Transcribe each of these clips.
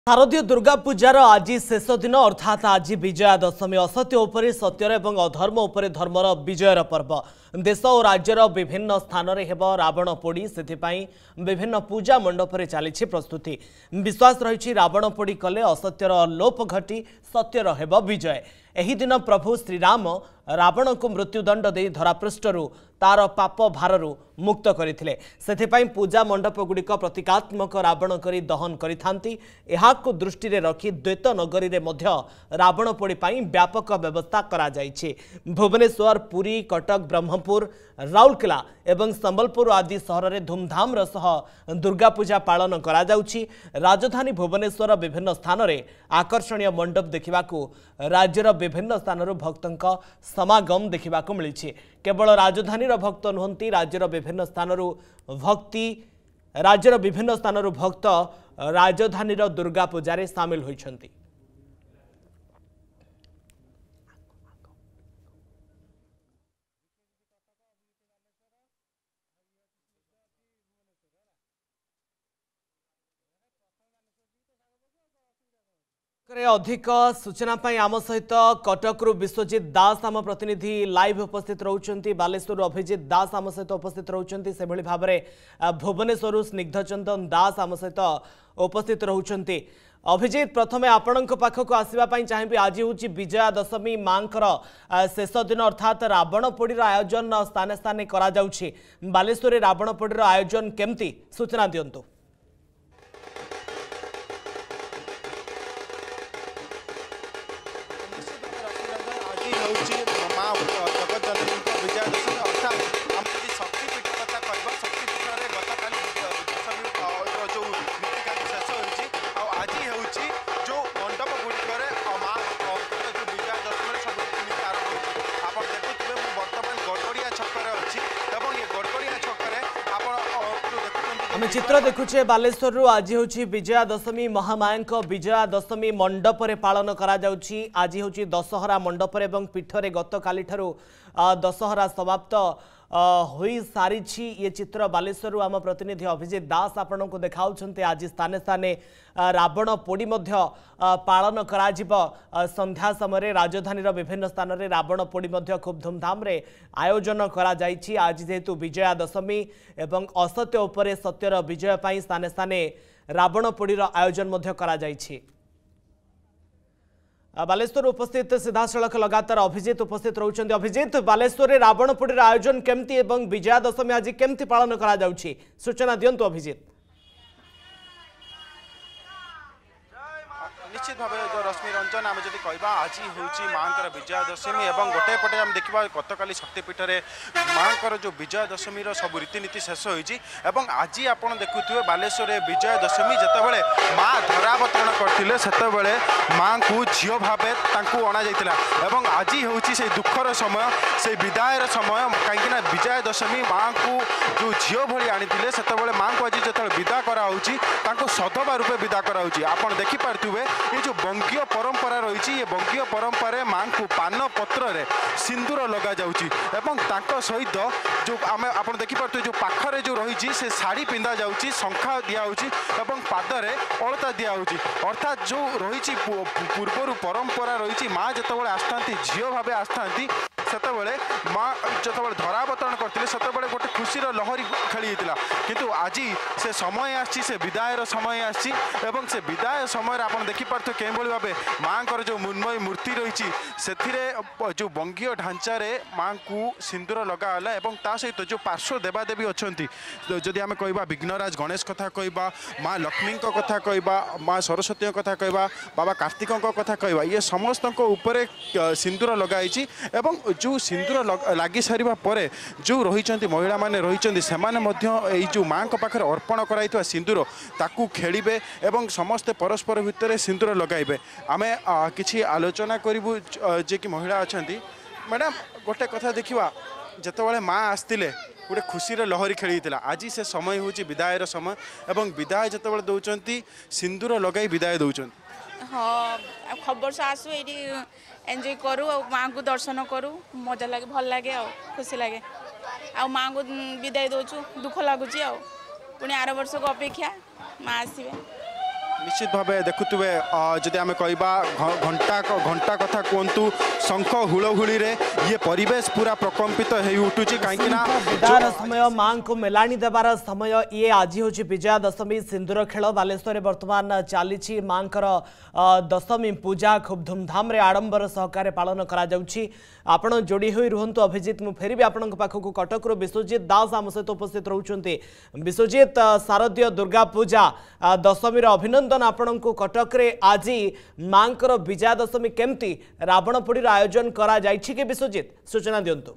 शारदीय दुर्गा पूजार आज शेष दिन अर्थात आज विजया दशमी असत्य उपरे सत्यर एवं अधर्म उपरे धर्मर विजयर पर्व देश और राज्यर विभिन्न स्थान में हेब रावण पोड़ी से विभिन्न पूजा मंडप में चली प्रस्तुति विश्वास रही रावण पोड़ी कले असत्यर लोप घटी सत्यर हेब विजय। एही दिन प्रभु श्रीराम रावण को मृत्युदंड दे धरापृष्ठरू तार पाप भारु मुक्त करथिले सेथिपाई पूजा मंडप गुड़िक प्रतीकात्मक रावण करी दहन करिथांती। एहाकु दृष्टि रे रखी द्वैत नगरी रे मध्य रावण पोड़ी पाई व्यापक व्यवस्था करा जायछि। भुवनेश्वर, पुरी, कटक, ब्रह्मपुर, राउरकेला एवं संबलपुर आदि सहर में धूमधाम सह दुर्गा पूजा पालन करा जाउछि। राजधानी भुवनेश्वर विभिन्न स्थान में आकर्षणीय मंडप देखिबाकू राज्यर विभिन्न स्थानरू भक्तंक समागम देखिबाकू मिलिछि। केवल राजधानी भक्त नुहंती राज्यर विभिन्न स्थानरू भक्त राजधानी दुर्गा पूजा सामिल होइछन्ति। अधिक सूचना आम सहित कटकरू विश्वजित दास आम प्रतिनिधि लाइव उपस्थित रहउछन्ति। बालेश्वर अभिजित दास आम सहित उपस्थित रहउछन्ति। से भली भाबरे भुवनेश्वर स्निग्धचंदन दास आम सहित उपस्थित रहउछन्ति। अभिजित प्रथमे आपणक पाखक आसवा चाहिए आज हूँ विजया दशमी मांकर शेष दिन अर्थात रावण पोड़ी आयोजन स्थाने स्थाने करा जाउछि। बालेश्वर रावण पोड़ी आयोजन केमती सूचना दियंतु। आम चित्र देखुचे बालेश्वर आज हूँ विजया दशमी महामाया विजया दशमी मंडप रे पालन करा जाउछि। आज हूँ दशहरा मंडप एवं पीठरे गत काली ठारू दशहरा समाप्त हो सारी। ये चित्र बालेश्वर आम प्रतिनिधि अभिजित दास आपण को देखाउछन्ते। आज स्थाने स्थाने रावण पोड़ी मध्य पालन कराजिब। संध्या समय राजधानी विभिन्न स्थान में रावण पोड़ी मध्य खूब धूमधाम रे आयोजन करा जाइछि। आज जेहेतु विजया दशमी एवं असत्य उपरे सत्यर विजय पाई स्थाने स्थाने रावण पोड़ीर आयोजन मध्य करा जाइछि। बालेश्वर उपस्थित सीधा सड़क लगातार अभिजित उपस्थित रहउछन्ति। अभिजित बालेश्वर रावण पोड़ी आयोजन केमती एवं विजया दशमी आज केमती पालन करा जाउछि सूचना दियंतु अभिजित। निश्चित भाव जो रश्मि रंजन आम जब कह आज हूँ माँ विजया दशमी और गोटे पटे आम देखा गतकाली शक्तिपीठ में माँ जो विजया दशमी सब रीतिनीति शेष होती आज आप देखुए बालेश्वर विजया दशमी जितेबाला माँ धरावतरण करते से माँ को झील भाव अणा जाता आज हूँ से दुखर समय से विदायर समय कहीं विजया दशमी माँ को जो झील भाई आनी से माँ को आज जो विदा कराऊँगी सधवा रूपे विदा कराऊँगी। आप देखिपे ये जो बंगीय परंपरा रही ये बंगीय परंपरा माँ को पान पत्र रे सिंदूर लगा जाउची एवं तांको सहित जो आम आप देखिपे जो पाखरे जो रही से शाढ़ी पिंधा जाउची शंखा दियाउची एवं पादरे अलता दियाउची अर्थात जो रही पूर्वर परंपरा रही माँ जितेबाला आसती झील भाव आसती सेतबेले माँ जो धरावतरण करते से गोटे खुशीर लहरी खेली किंतु आज से समय आसी से विदायर समय आसी से विदाय समय आप देखिपे के भाव माँ को जो मृण्मयी मूर्ति रही से जो बंगीय ढांचारे माँ को सिंदूर लगाला ता सहित जो पार्श्व देवादेवी अच्छा जदि आम कह विघ्नराज गणेश कथा कह माँ लक्ष्मी कथा कह माँ सरस्वती कथा कह बाबा कार्तिक कथा कह ये समस्त सिंदूर लगाई जो सिंदूर लगी सारा पर जो रही महिला माने रही से जो माँ पाखे अर्पण कर सिंदूर ताकू खेलिबे एवं समस्ते परस्पर भितर सिंदूर लगाइबे। आमे किछि आलोचना करिबु जे कि महिला अच्छा मैडम गोटे कथा देखा जितेबाला माँ आसते गोटे खुशीर लहरी खेली आज से समय हूँ विदायर समय एवं विदाय जितेबाला दौरान सिंदूर लगाई विदाय दौरान। हाँ खबर से आसू ये एंजॉय करूँ और माँ को दर्शन करूँ मजा लगे भल लगे आ खुशी लगे आ माँ को विदाय दौचु दुख लगुच पुणी आर वर्ष को अपेक्षा माँ आसवे निश्चित भाव देखुवे जदि आम कह घंटा कथा कहतु शंख हुलहुली ये परिवेश पूरा प्रकम्पित हो उठुची कहीं विदार समय मां को मेलाणी देवार समय ये आज हूँ विजया दशमी सिंदूर खेल बालेश्वर बर्तमान चली मां दशमी पूजा खूब धूमधाम आडंबर सहकार पालन कर जोड़ी हुई रुहतु अभिजित मु फेरबी आपण पाखक कटकू विश्वजित दास आम सहित उपस्थित रोचते विश्वजित शारदीय दुर्गा पूजा दशमी अभिनंदन आपण को कटक रे आज मां विजया दशमी केमती रावण पोड़ी आयोजन करा जायछि कि विश्वजित सूचना दिंतु।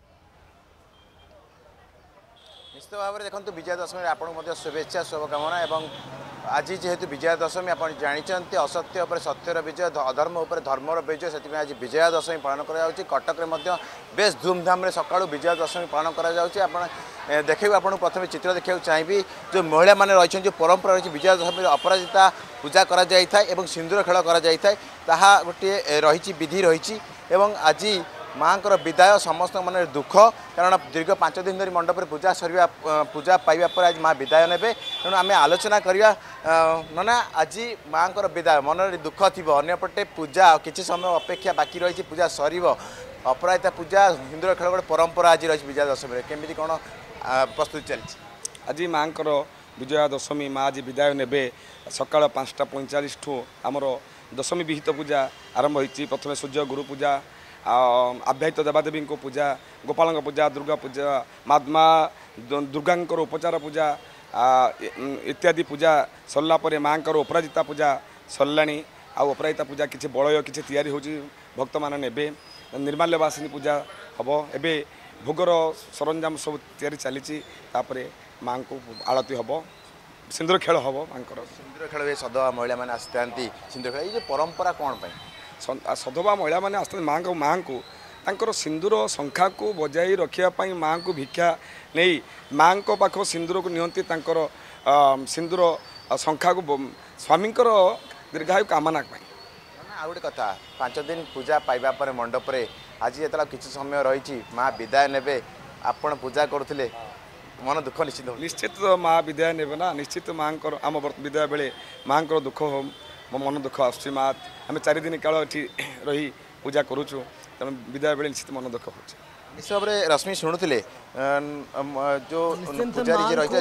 निश्चित भाव में देखो विजया दशमी आपको शुभेच्छा शुभकामना एवं आज जेहेतु विजया दशमी आप जानते असत्य पर सत्यर विजय अधर्म उपर धर्मर विजय से आज विजया दशमी पालन कटक में बेस धूमधाम सका विजया दशमी पालन कर देखे आपको प्रथम चित्र देखा चाहिए जो महिला मैंने रही जो परंपरा रही विजया दशमी अपराजिता पूजा करा सिंदूर खेल करा गोटे रही विधि रही आज माँ विदाय समस्त मन दुख कारण दीर्घ 5 दिन धरी मंडप पूजा सरिया पूजा पाइबा पर आज माँ विदाय ने तेणु आम आलोचना करवा ना आज माँ विदाय मन दुख थी अंपटे पूजा किसी समय अपेक्षा बाकी रही पूजा सर अपराजिता पूजा हिंदू खेल गोटे परंपरा आज रही विजया दशमी केमी कौन प्रस्तुति चलती आज माँ विजया दशमी माँ आज विदाय ने सका 5:45 ठू आमर दशमी विहित पूजा आरंभ होती प्रथम सूर्य गुरु पूजा आभ्याहित देवादेवी पूजा गोपाल पूजा दुर्गा पूजा माँ दुर्गा उपचार पूजा इत्यादि पूजा सरला माँ अपराजिता पूजा सरला अपराजिता पूजा किसी बलय किसी तैयारी हो भक्त मान ने निर्माल्यवासिनी पूजा हम एवं भोगर सरंजाम सब तैयारी चली माँ को आरती हम सिंदूर खेल हम माँ सिंदूर खेल सदवा महिला मैंने आसती सिंदूर खेल ये परंपरा कौन पाई सधवा महिला मैंने आसते माँ को सिंदूर शंखा को बजाई रखापी माँ को भिक्षा नहीं माँ को पाख सिंदूर को नियंती सिंदूर शंखा को स्वामी दीर्घायु कामना आ गोटे कथा 5 दिन पूजा पाइबा पर मंडप रे आज ये किसी समय रही माँ विदाय ने आपण पूजा करुले मन दुख निश्चित माँ विदाय ने ना निश्चित माँ आम विदाय बेले माँ दुख हो मो मन दुख आस आम 4 दिन काल ये रही पूजा करुचु तेणु विदाय बेले निश्चित मन दुख हो निश्चित भाव में रश्मि शुणुले जो पुजारी रही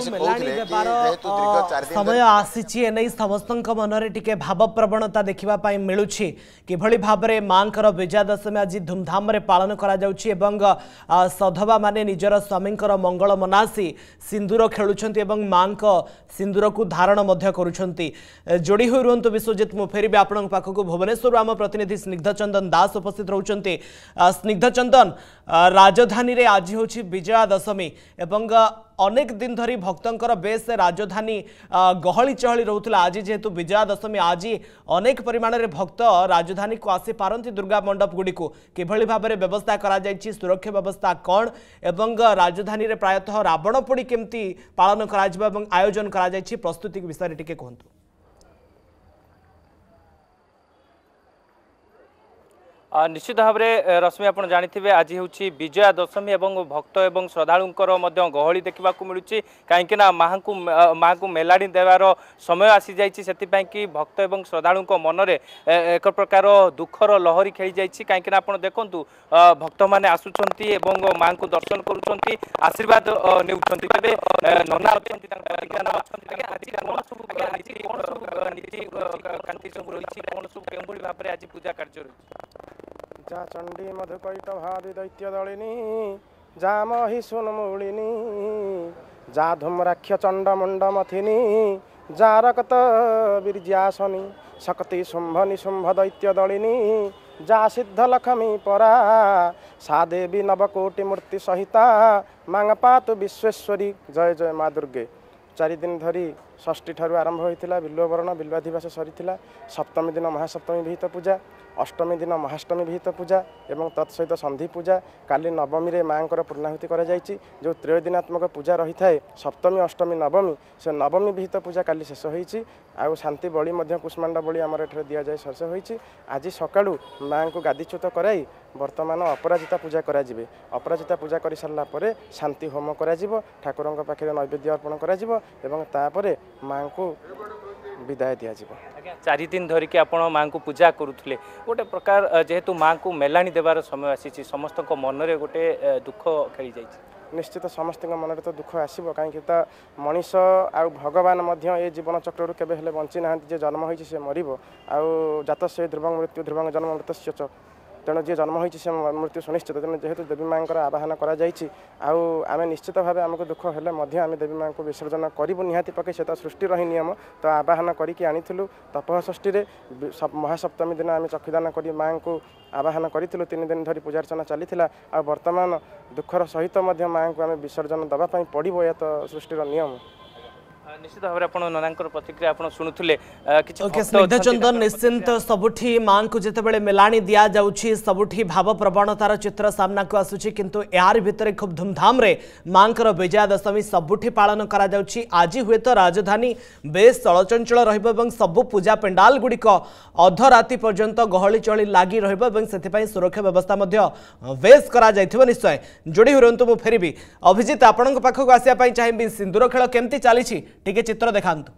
समय आसी एने समस्त मनरे टिके भाव प्रवणता देखा मिलूँ कि भाव में माँ विजया दशमी आज धूमधाम पालन करा सधवा माने निजर स्वामी मंगल मनासी सिंदूर खेलुंट माँ सिंदूर को धारण जोड़ी हुई रुहतु विश्वजित मु फेरबी आपण पाखक भुवनेश्वर आम प्रतिनिधि स्निग्धचंदन दास उपस्थित रोचते स्निग्धचंदन राजधानी रे आज हूँ विजया दशमी एवं अनेक दिन धरी भक्तंकर बेस राजधानी गहली चहली रोला आज जेहेतु विजया दशमी आज अनेक परिमाण में भक्त राजधानी को आसी पारती दुर्गा मंडप गुड़ी को किभली भाव में व्यवस्था करा जायछि सुरक्षा व्यवस्था कौन एवं राजधानी रे प्रायतः रावण पोड़ी केमती पालन करा आयोजन करा जायछि प्रस्तुति विषय टिके कहंतु। निश्चित भाव में रश्मि आप जानी आज हूँ विजया दशमी एवं भक्त एवं श्रद्धालुंकर गहली देखा मिलूँ कहीं माँ को मेलाड़ी देवार समय आसी जाती कि भक्त एवं श्रद्धालुं मन में एक प्रकार दुखर लहरी खेली जाइए कहीं आप देखु भक्त मैंने आसुंच माँ को दर्शन करुँच आशीर्वाद ने नना आज पूजा कार्य जा चंडी मधुकैट भादि दैत्य दलिनी जा मही सुनमूलिनी जा धूम्राक्ष चंड मुंड मथिनी जा रक्त बीर्यासनी शक्ति शुंभ निशुंभ दैत्य दलिनी जा सिद्ध लक्ष्मी परा सा देवी नवकोटि मूर्ति सहिता मांग पातु विश्वेश्वरी जय जय माँ दुर्गे। 4 दिन धरी षष्ठी ठारू आरंभ होता बिल्ववर्ण बिल्वाधिवास सरीला सप्तमी दिन महासप्तमी विहित पूजा अष्टमी दिन महाष्टमी विहित पूजा एवं तत्सहित संधि पूजा काली नवमी रे माँ पूर्णाहुति करा जायछि जो त्रयोदिनात्मक पूजा रही थाए सप्तमी अष्टमी नवमी से नवमी विहित पूजा काली शेष होईछि आउ शांति बलि मध्य कुष्मांड बलि आमर एठारे दिया जाय शेष होईछि आज सकाळू माँ को गादीच्युत कराई वर्तमान अपराजिता पूजा करा जिवे अपराजिता पूजा कर सारा पर शांति होम करा जिवो ठाकुरंक पाखरे नैवेद्य अर्पण करा जिवो एवं तापरे माँ को विदाय दिया जीव। 4 दिन धरिकी आपण माँ को पूजा करुले गोटे प्रकार जेहेतु माँ को मेलाणी देवार समय आसी समस्त मन में गोटे दुख खेली जाइए। निश्चित समस्त मन में तो दुख आसो कहीं मनीष आ भगवान ये जीवन चक्र केबे हेले बंची ना जन्म होती से मर जात से ध्रुवं मृत्यु ध्रुवं जन्म मृत्युश्च तेणु जी जन्म होती से मृत्यु सुनिश्चित तेणु जेहेतु देवी माँ आवाहन करें निश्चित भाव आमको दुख हेले आम देवी माँ को विसर्जन करूँ निहाती पके से तो सृष्टिर ही नियम तो आवाहन करके आनीलु तपःष्ठी महासप्तमी दिन आम चक्षुदान कर माँ को आवाहन करूँ 3 दिन धरी पूजार्चना चली आ वर्तमान दुखर सहित माँ को आम विसर्जन देवाई पड़ो या तो सृष्टिर नियम। निश्चित भाव में ननांकर प्रतिक्रिया आप शुणुले स्निग्ध चंदन निश्चिंत सबुठी माँ को जितेबाला मेलाणी दि जाऊँगी सबुठी भाव प्रवणतार चित्र सामना को आसूची किंतु यार भितर खूब धूमधाम रे माँ विजया दशमी सबुठी पालन करा जाउछि। आज हुए तो राजधानी बेस चलचंचल रहिबो सबु पूजा पेंडाल गुड़िक अधराति पर्यंत गहली चली लगी रहिबो से सुरक्षा व्यवस्था बेस करा जाइथिबो। निश्चय जोड़ी हुरंतु मु फेरिबी अभिजित आपन पाखक आसिया पई चाहिबी सिंदूर खेल केमती चली टिके चित्र देखांतु।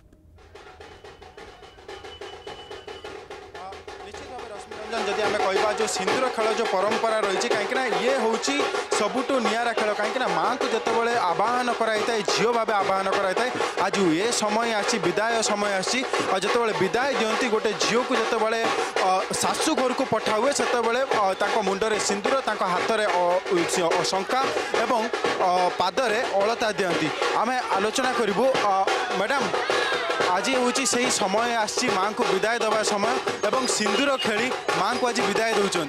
जदि आम कह जो सिंदूर खेल जो परंपरा रही कहीं ये हूँ सबुठू निरा खेल कहीं माँ को जितेबाला आवाहन कराई झील भाव आवाहन कराई आज ये समय आसी विदाय समय आसी जितेबाला विदाय दिखती गोटे झील को जितेबाला शाशु घर को पठा हुए से मुंडरे सिंदूर हाथ में शंका एवं पादरे अलता दिखती आम आलोचना करूँ। मैडम आज हूँ से समय आसी माँ को विदाय देवा समय एवं सिंदूर खेली माँ को आज विदाय दौरान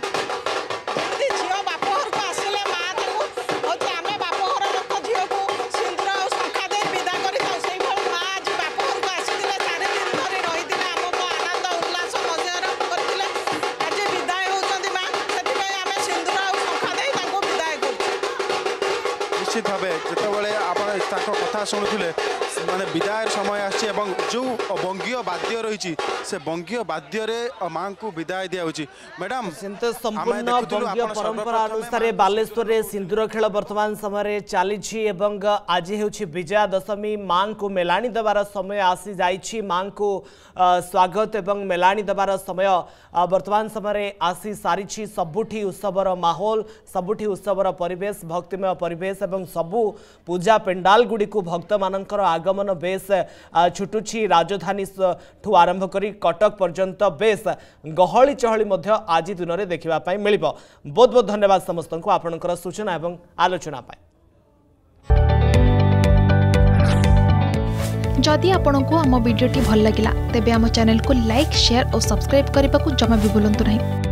निश्चित भाव जितेबाला आप कथा शुणुले माने विदायर समय आसी जो बंगीय वाद्य रही से बंगीय वाद्य माँ को विदाय दिया। मैडम संपूर्ण बंगीय परंपरा अनुसार बालेश्वर रे सिंदूर खेल वर्तमान समय चली आज हूँ विजया दशमी माँ को मेलाणी देवार समय आसी जाइछि। माँ को स्वागत एवं मेलाणी देवार समय वर्तमान समय आसी सारी सबुठी उत्सवर माहौल सबुठी उत्सवर परिवेश भक्तिमय परिवेश एवं सबु पूजा पेंडाल गुड़ी को भक्त मानकर आगमन बेस छुटुछि। राजधानी ठू आरंभ करी कटक पर्यंत बेस गहली चहली आज दिन में देखा मिल। बहुत बहुत धन्यवाद समस्त को आपनकर सूचना एवं आलोचना पाए। जदि आपंक आम भिडी भल लगा तेब आम चैनल को लाइक शेयर और सब्सक्राइब करने को जमा भी भूलु नहीं।